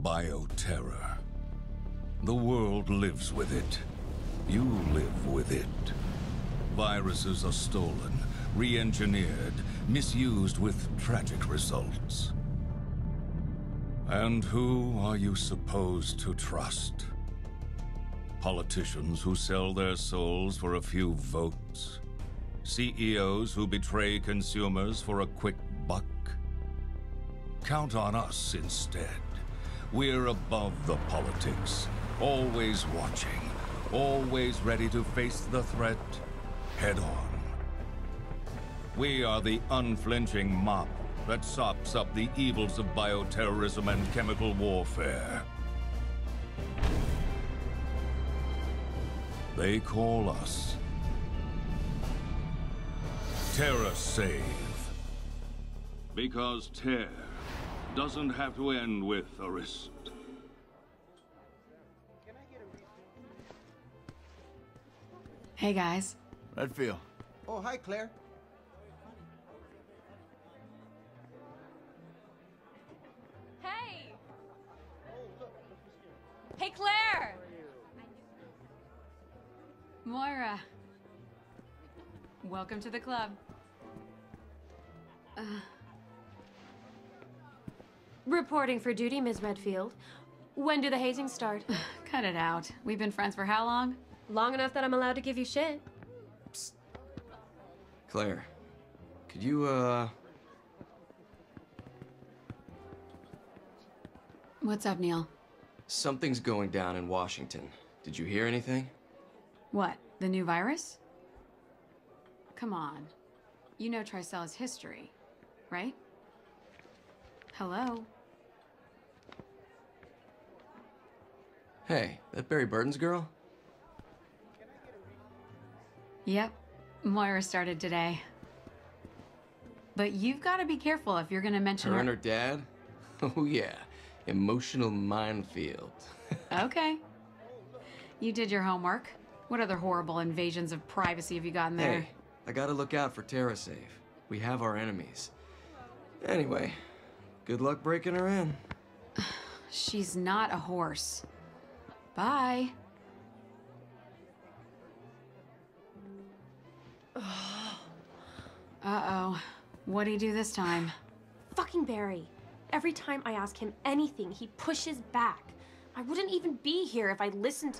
Bioterror. The world lives with it. You live with it. Viruses are stolen, re-engineered, misused with tragic results. And who are you supposed to trust? Politicians who sell their souls for a few votes? CEOs who betray consumers for a quick buck? Count on us instead. We're above the politics, always watching, always ready to face the threat head on. We are the unflinching mop that sops up the evils of bioterrorism and chemical warfare. They call us Terra Save. Because tear doesn't have to end with a wrist. Hey guys. Redfield. Oh, hi, Claire. Hey! Hey, Claire! Moira. Welcome to the club. Reporting for duty, Ms. Redfield. When do the hazings start? Cut it out. We've been friends for how long? Long enough that I'm allowed to give you shit. Psst. Claire, could you, What's up, Neil? Something's going down in Washington. Did you hear anything? What, the new virus? Come on. You know Tricella's history, right? Hello? Hey, that Barry Burton's girl? Yep. Moira started today. But you've got to be careful if you're going to mention Her and her dad? Oh yeah, emotional minefield. Okay. You did your homework. What other horrible invasions of privacy have you gotten there? Hey, I gotta look out for TerraSafe. We have our enemies. Anyway, good luck breaking her in. She's not a horse. Bye. Uh-oh. What'd he do this time? Fucking Barry. Every time I ask him anything, he pushes back. I wouldn't even be here if I listened.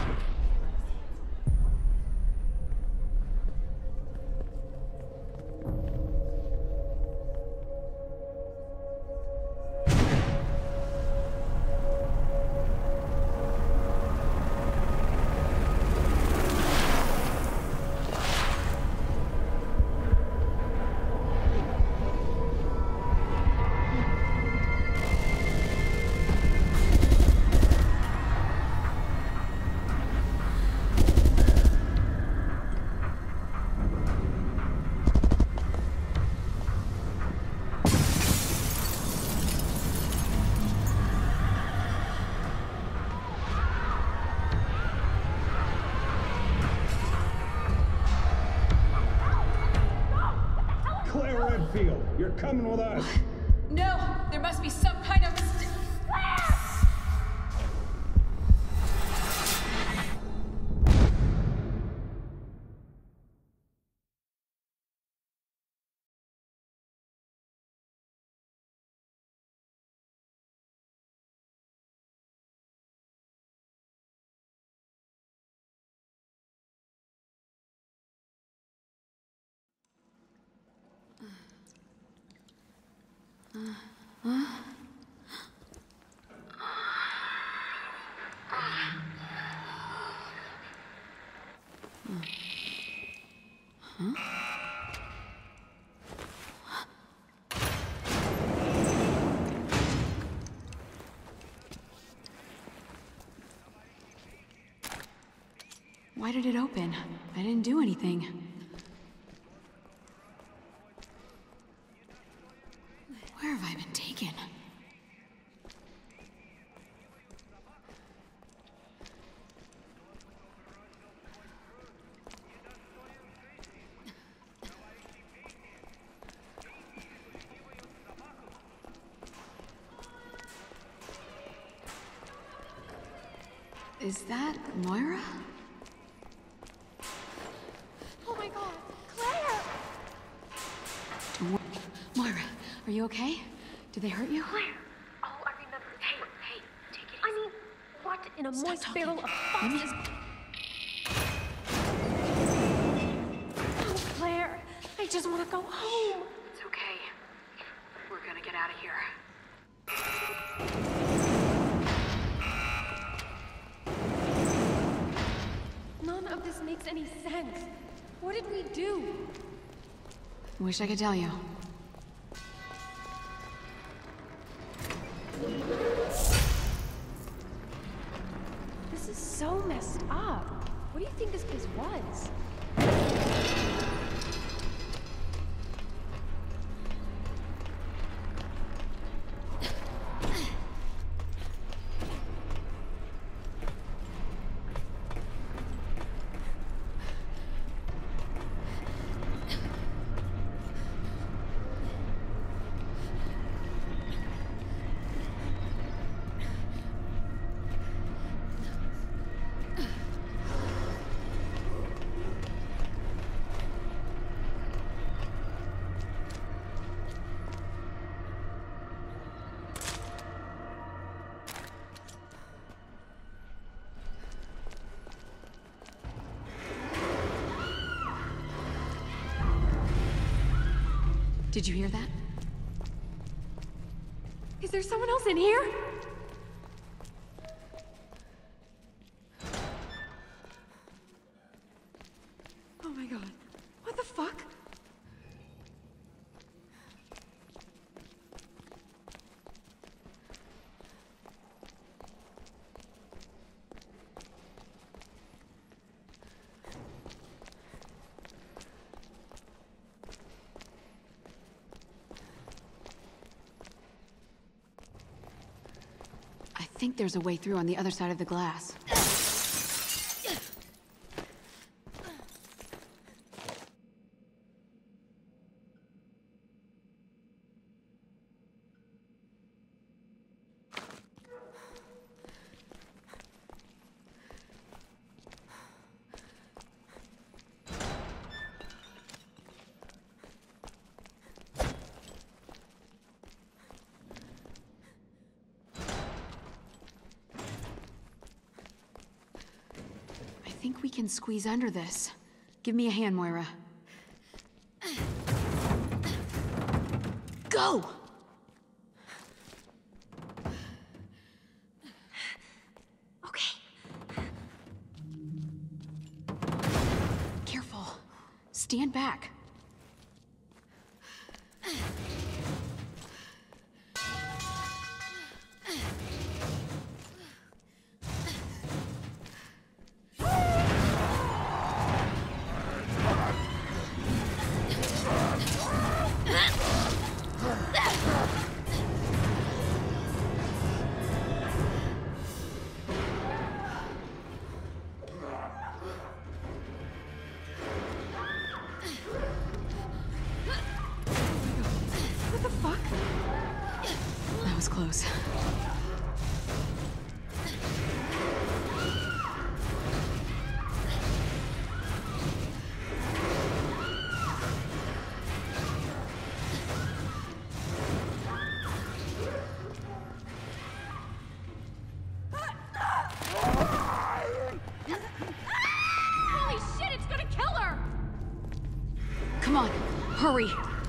You're coming with us. No! There must be some kind of mistake. Why did it open? I didn't do anything. Where have I been taken? Is that Moira? Oh my god, Claire! Moira, are you okay? Did they hurt you? Claire! Oh, I remember. Hey, take it easy. I mean, what in a Stop moist talking. barrel of foxes? Oh, Claire, I just want to go home. It's okay. We're gonna get out of here. None of this makes any sense. What did we do? Wish I could tell you. This is so messed up. What do you think this place was? Did you hear that? Is there someone else in here? Oh my god. What the fuck? I think there's a way through on the other side of the glass. I think we can squeeze under this. Give me a hand, Moira. Go! Okay. Careful. Stand back. What the fuck? That was close. Holy shit, it's gonna kill her! Come on, hurry.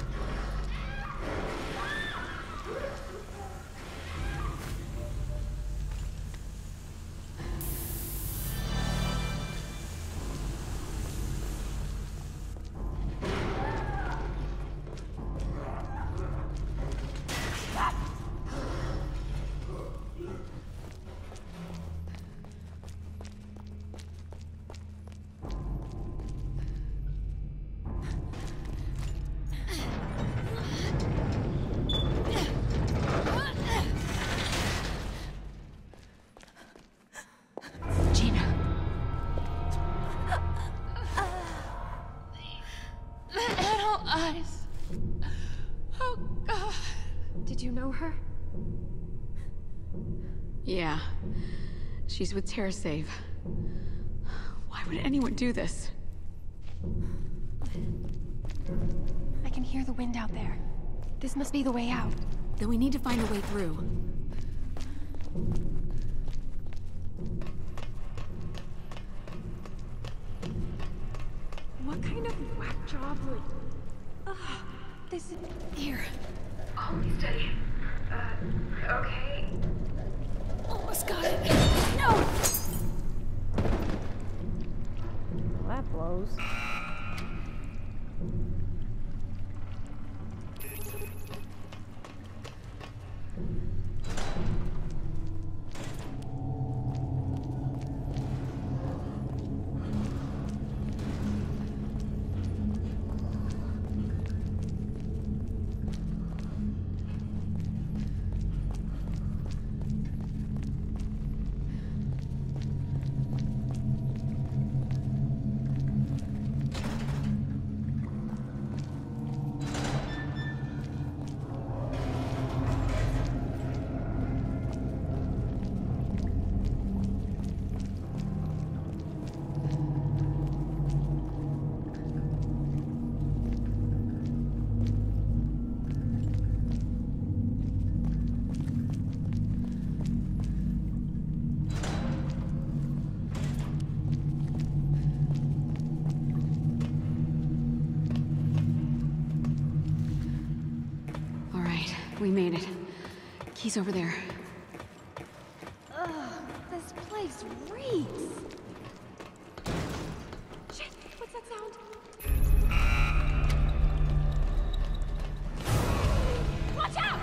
Gina. Little eyes. Oh god. Did you know her? Yeah. She's with TerraSave. Why would anyone do this? I can hear the wind out there. This must be the way out. Then we need to find a way through. What kind of whack job would... Ugh, this is... Here. Hold steady. Okay. Almost got it. No! Well, that blows. We made it. Key's over there. Ugh, this place reeks. Shit, what's that sound? Watch out!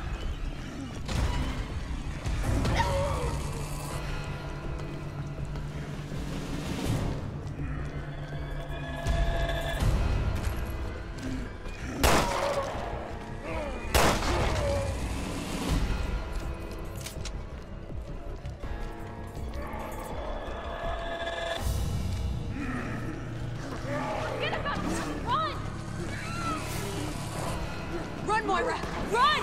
Run, Moira! Run!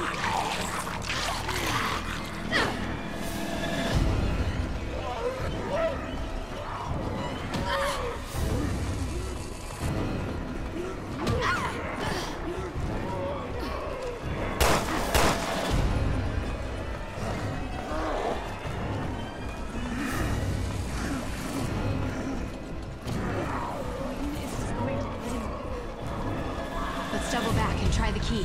Let's double back and try the key.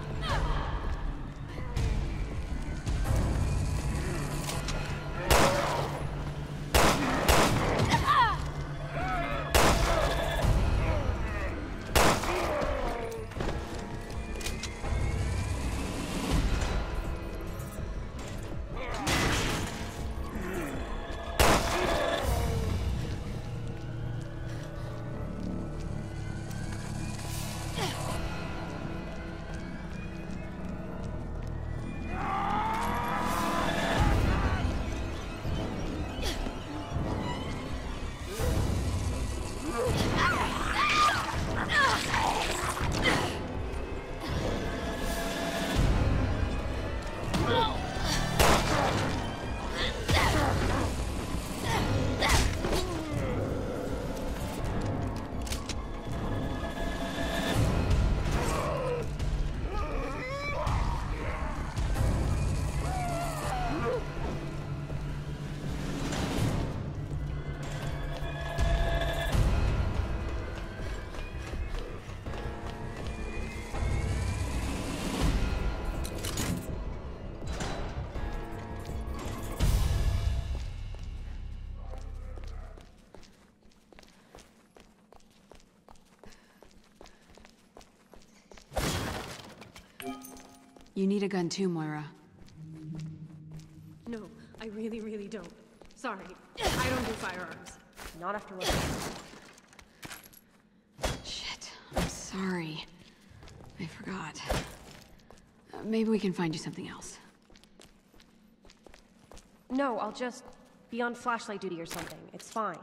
You need a gun too, Moira. No, I really, really don't. Sorry, I don't do firearms. Not after what. Shit, I'm sorry. I forgot. Maybe we can find you something else. No, I'll just be on flashlight duty or something. It's fine.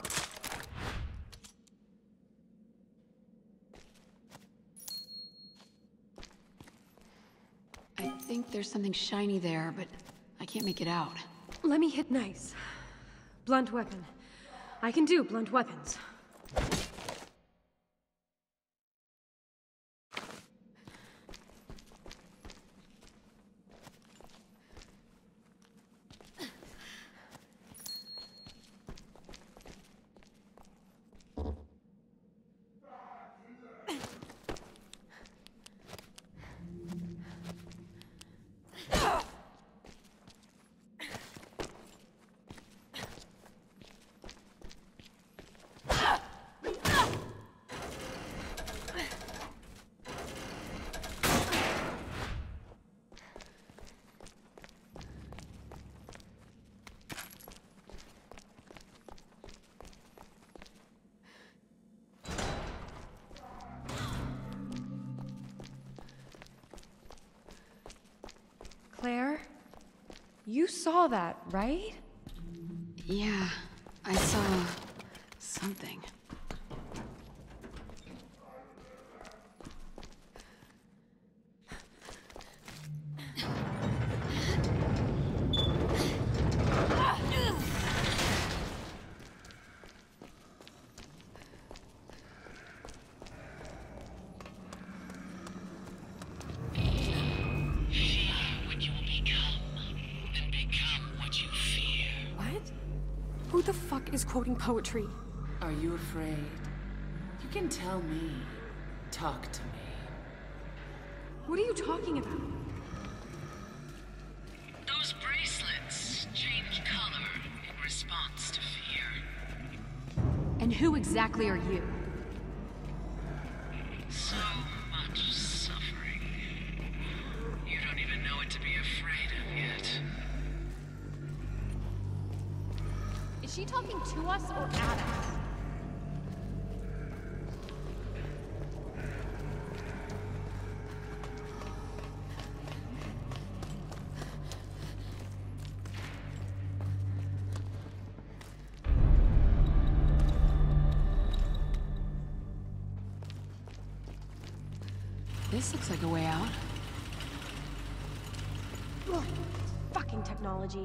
I think there's something shiny there, but I can't make it out. Let me hit nice. Blunt weapon. I can do blunt weapons. Claire? You saw that, right? Yeah, I saw something. Who the fuck is quoting poetry? Are you afraid? You can tell me. Talk to me. What are you talking about? Those bracelets change color in response to fear. And who exactly are you? So much suffering. You don't even know what to be afraid of yet. Is she talking to us or at us? This looks like a way out. Ugh, fucking technology.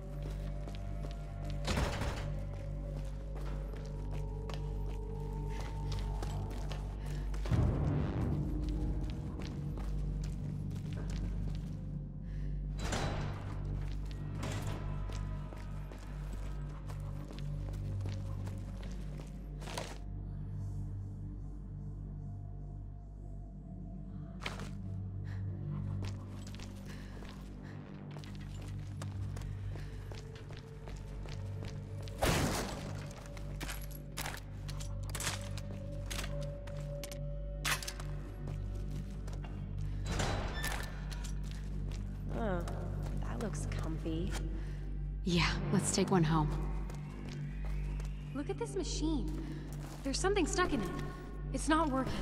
Oh, that looks comfy. Yeah, let's take one home. Look at this machine. There's something stuck in it. It's not working.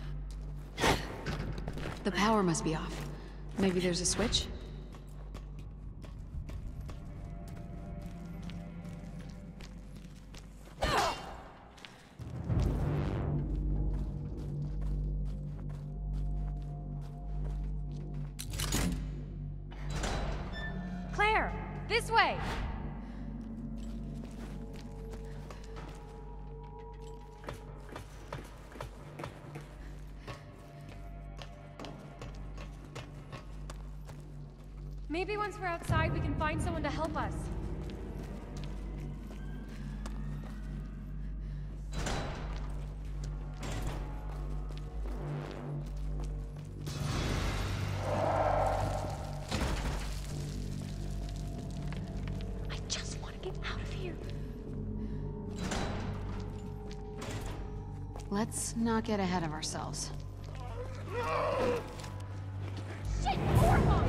The power must be off. Maybe there's a switch? Claire, this way! Maybe once we're outside, we can find someone to help us. I just want to get out of here. Let's not get ahead of ourselves. Shit, horrible!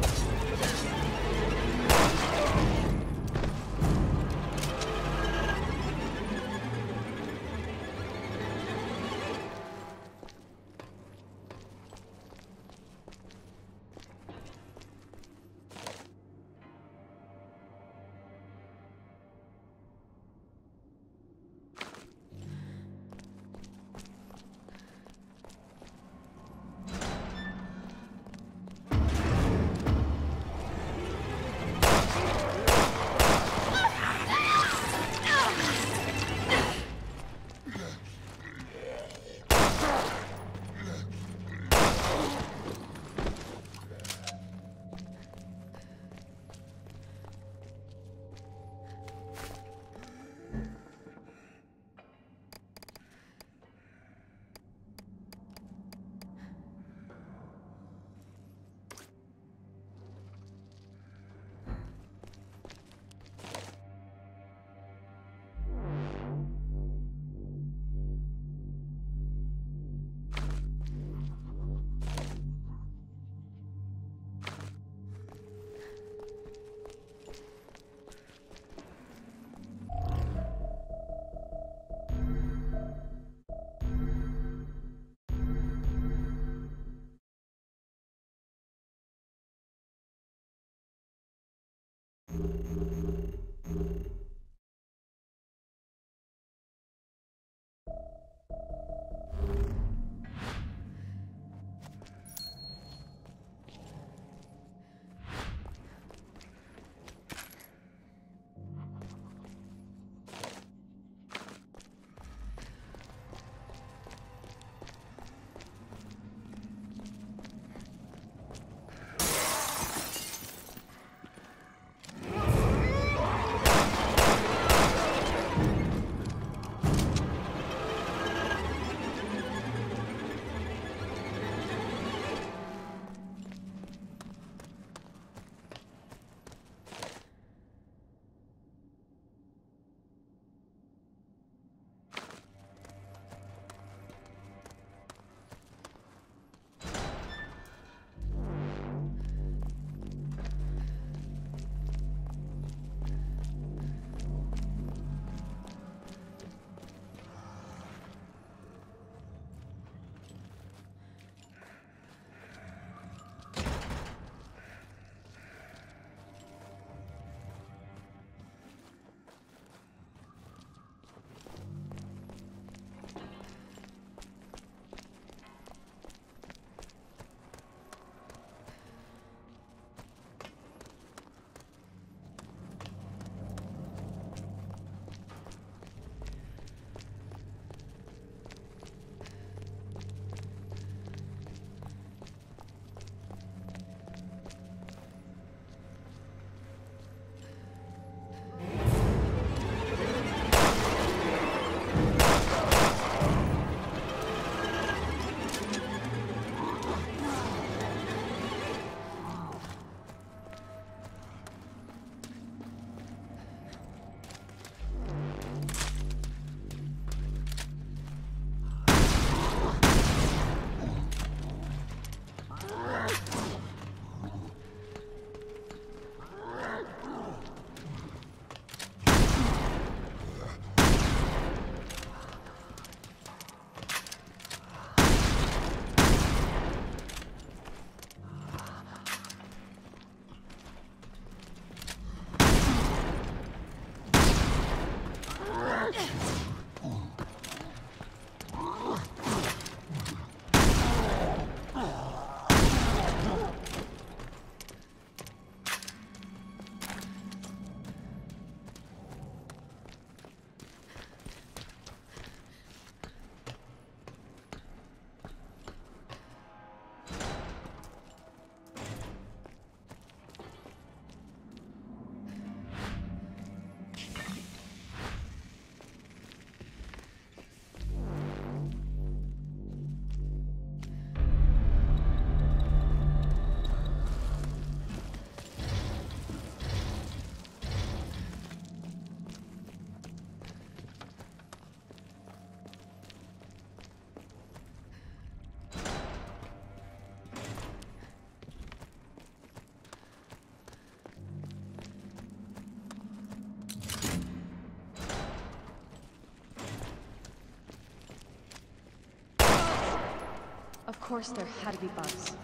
Of course there had to be bugs.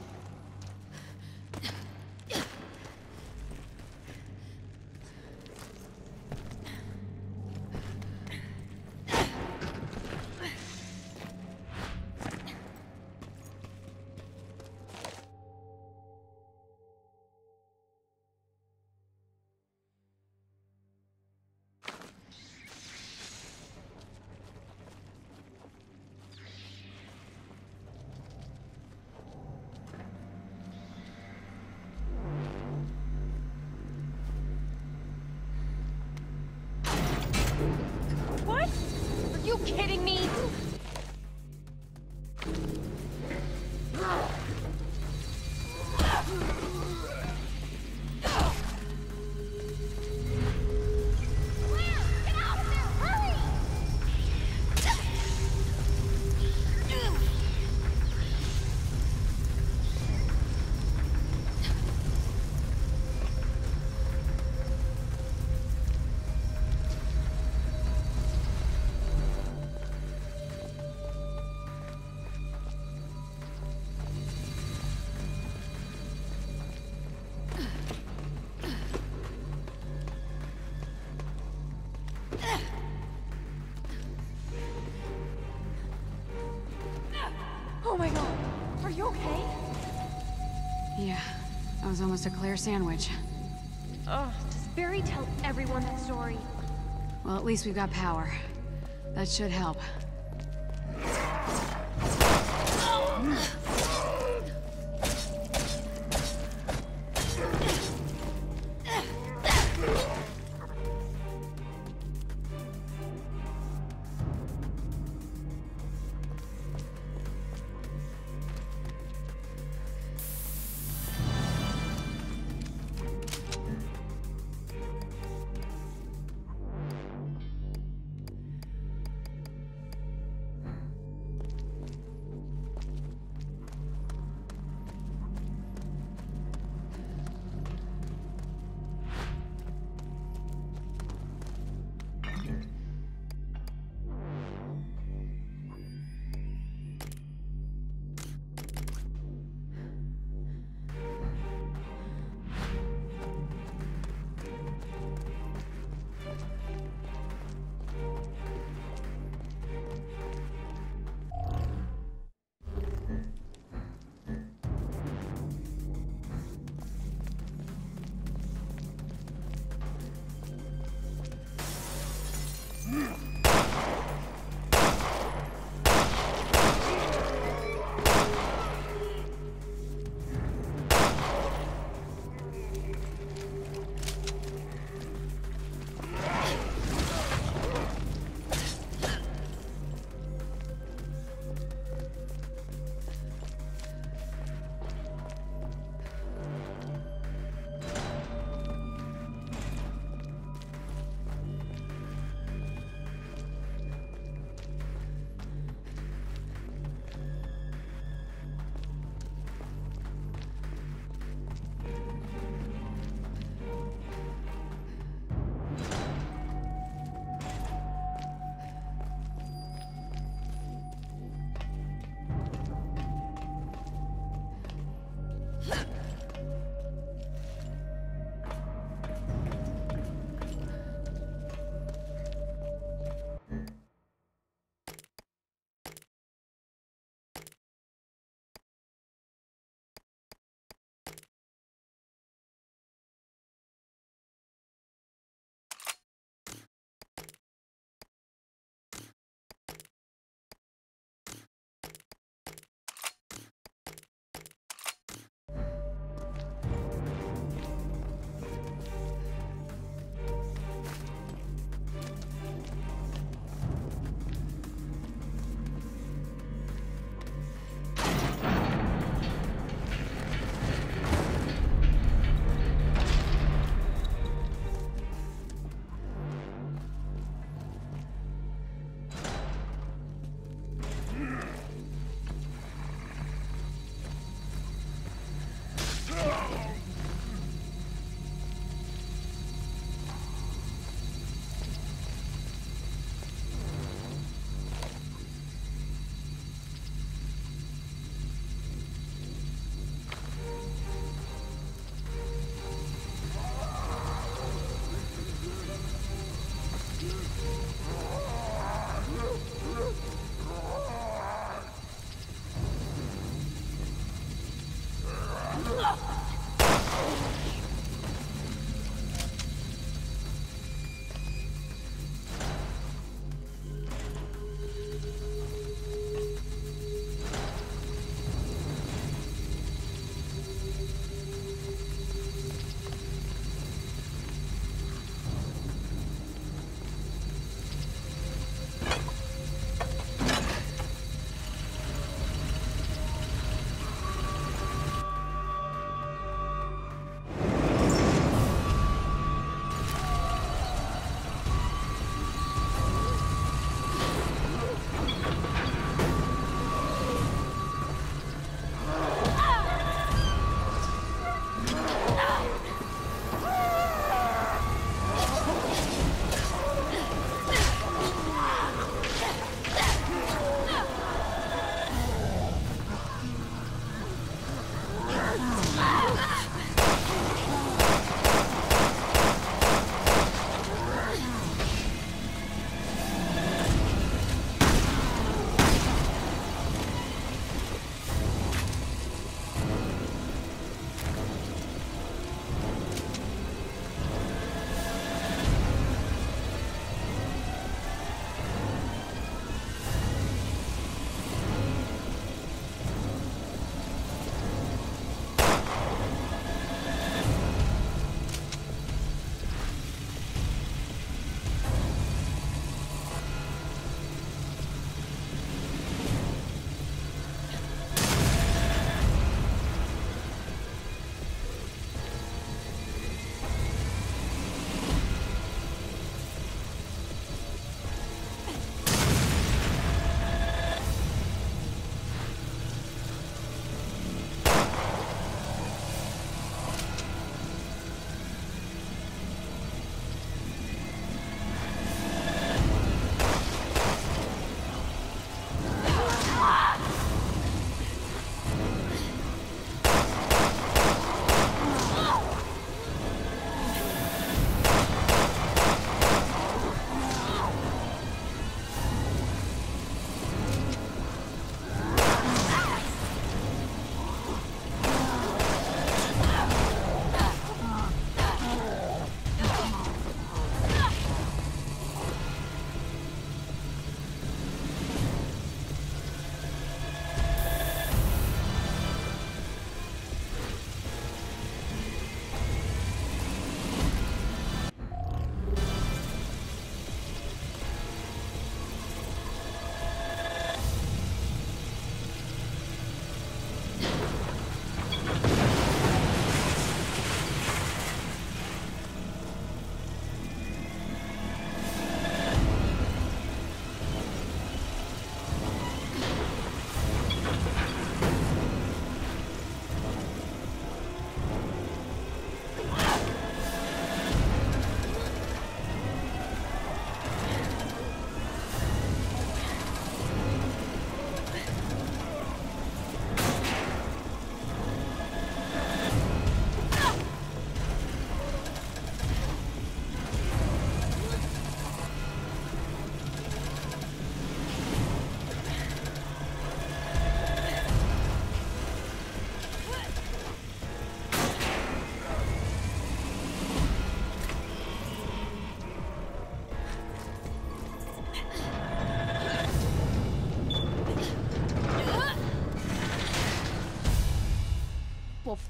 What? Are you kidding me? Oh my god, are you okay? Yeah, that was almost a clear sandwich. Ugh, does Barry tell everyone that story? Well, at least we've got power. That should help.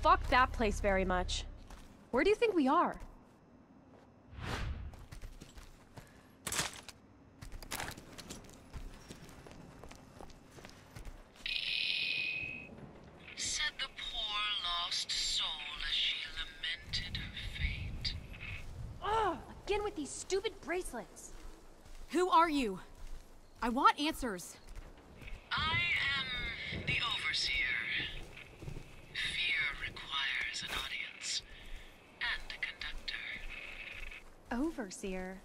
fuck that place very much. Where do you think we are? Said the poor lost soul as she lamented her fate. Ugh! Again with these stupid bracelets. Who are you? I want answers. I am the Overseer. Fear requires an audience and a conductor. Overseer.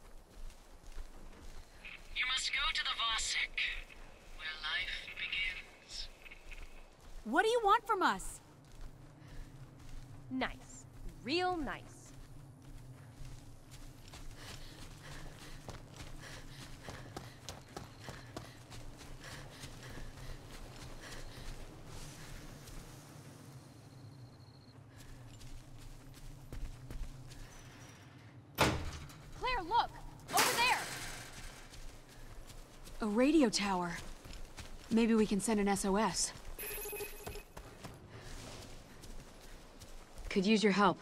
You must go to the Vasek, where life begins. What do you want from us? Nice. Real nice. Claire, look! Over there! A radio tower. Maybe we can send an SOS. Could use your help.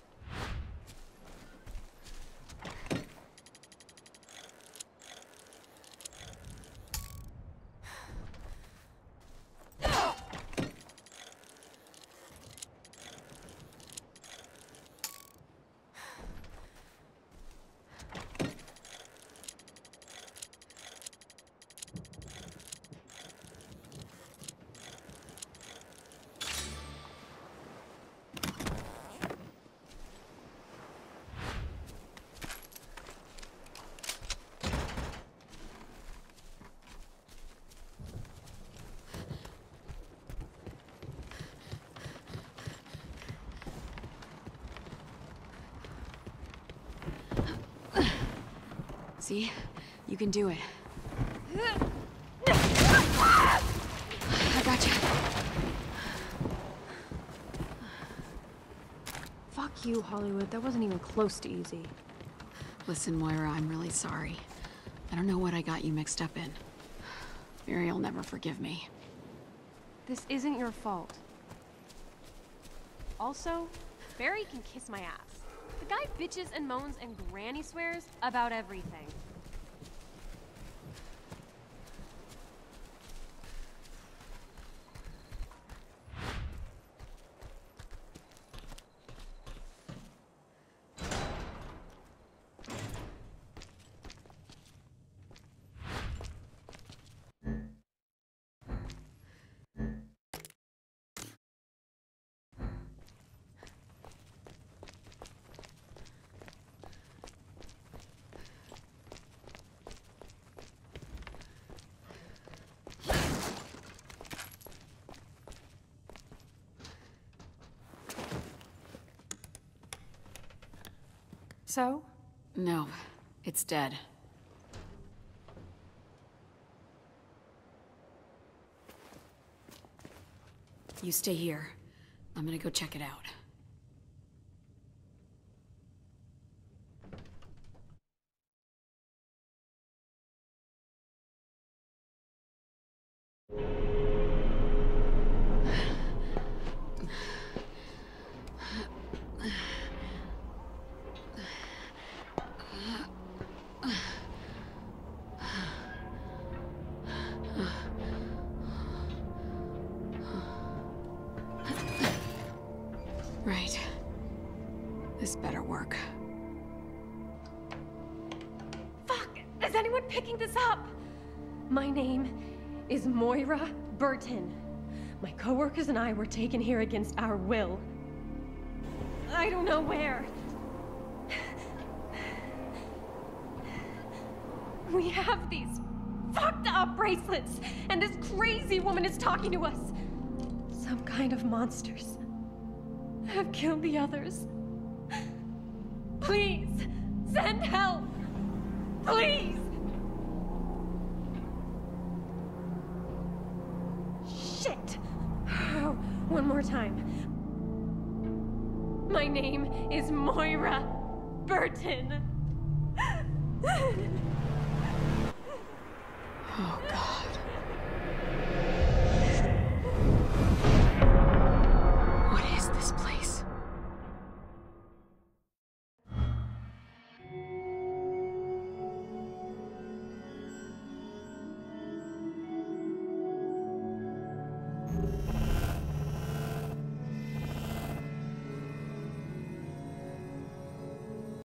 See? You can do it. I gotcha. Fuck you, Hollywood. That wasn't even close to easy. Listen, Moira, I'm really sorry. I don't know what I got you mixed up in. Mary'll never forgive me. This isn't your fault. Also, Barry can kiss my ass. The guy bitches and moans and granny swears about everything. So? No, it's dead. You stay here. I'm gonna go check it out. Right. This better work. Fuck! Is anyone picking this up? My name is Moira Burton. My coworkers and I were taken here against our will. I don't know where. We have these fucked up bracelets, and this crazy woman is talking to us. Some kind of monsters have killed the others. Please, send help! Please! Shit! Oh, one more time. My name is Moira Burton.